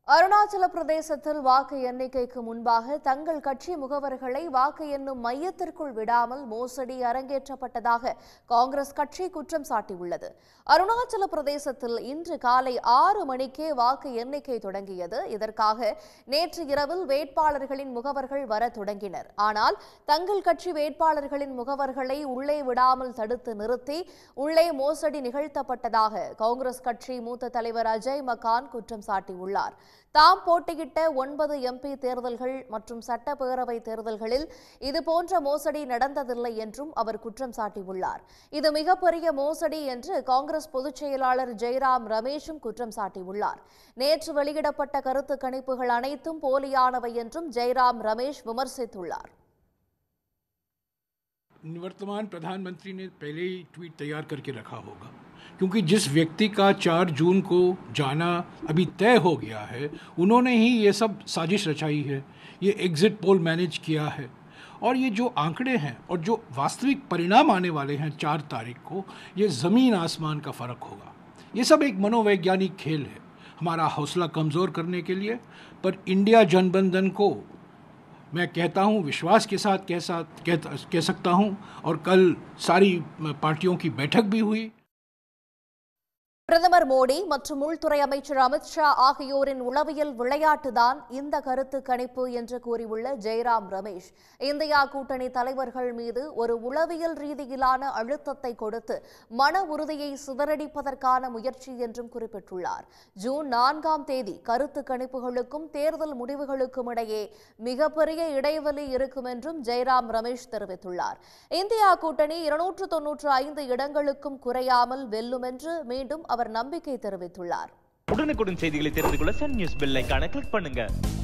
அருணாச்சல பிரதேசத்தில் வாக்கு எண்ணிக்கைக்கு முன்பாக தங்கள் கட்சி முகவர்களை வாக்கு எண்ணும் மையத்திற்குள் விடாமல் மோசடி அரங்கேற்றப்பட்டதாக காங்கிரஸ் கட்சி குற்றம் சாட்டியுள்ளது. அருணாச்சல பிரதேசத்தில் இன்று காலை 6 மணிக்கே வாக்கு எண்ணிக்கை தொடங்கியது. இதற்காக நேற்று இரவில் வேட்பாளர்களின் முகவர்கள் வர தொடங்கினர். ஆனால் தங்கள் கட்சி வேட்பாளர்களின் முகவர்களை உள்ளே விடாமல் தடுத்து நிறுத்தி உள்ளே மோசடி நிகழ்த்தப்பட்டதாக காங்கிரஸ் கட்சி மூத்த தலைவர் அஜய் மக்கான் குற்றம் சாட்டியுள்ளார். தாம் போட்டியிட்ட 9 MP தேர்தல்கள் மற்றும் சட்டப்பேரவை தேர்தல்களில் இதுபோன்ற மோசடி நடந்ததில்லை என்றும் அவர் குற்றம் சாட்டியுள்ளார். இது மிகப்பெரிய மோசடி என்று காங்கிரஸ் பொதுச் செயலாளர் ஜெய்ராம் ரமேஷும் குற்றம் சாட்டியுள்ளார். நேற்று வெளியிடப்பட்ட கருத்து கணிப்புகள் அனைத்தும் போலியானவை என்றும் ஜெய்ராம் ரமேஷ் விமர்சித்துள்ளார். निवर्तमान प्रधानमंत्री ने पहले ही ट्वीट तैयार करके रखा होगा, क्योंकि जिस व्यक्ति का 4 जून को जाना अभी तय हो गया है, उन्होंने ही ये सब साजिश रचाई है, ये एग्जिट पोल मैनेज किया है और ये जो आंकड़े हैं और जो वास्तविक परिणाम आने वाले हैं 4 तारीख को, ये ज़मीन आसमान का फ़र्क होगा। ये सब एक मनोवैज्ञानिक खेल है हमारा हौसला कमज़ोर करने के लिए। पर इंडिया जनबंधन को मैं कहता हूँ विश्वास के साथ कह सकता हूँ। और कल सारी पार्टियों की बैठक भी हुई। பிரதமர் மோடி மற்றும் உள்துறை அமைச்சர் அமித் ஷா ஆகியோரின் உளவியல் விளையாட்டுதான் இந்த கருத்து கணிப்பு என்று கூறியுள்ள ஜெய்ராம் ரமேஷ், இந்தியா கூட்டணி தலைவர்கள் மீது ஒரு உளவியல் ரீதியிலான அழுத்தத்தை கொடுத்து மன உறுதியை சிதறடிப்பதற்கான முயற்சி என்றும் குறிப்பிட்டுள்ளார். ஜூன் 4ஆம் தேதி கருத்து கணிப்புகளுக்கும் தேர்தல் முடிவுகளுக்கும் இடையே மிகப்பெரிய இடைவெளி இருக்கும் என்றும் ஜெய்ராம் ரமேஷ் தெரிவித்துள்ளார். இந்தியா கூட்டணி 295 இடங்களுக்கும் குறையாமல் வெல்லும் என்று மீண்டும் அவர் நம்பிக்கை தெரிவித்துள்ளார். உடனுக்குடன் செய்திகளை தெரிந்து கொள்ள சன் நியூஸ் பெல் ஐகானை கிளிக் பண்ணுங்க.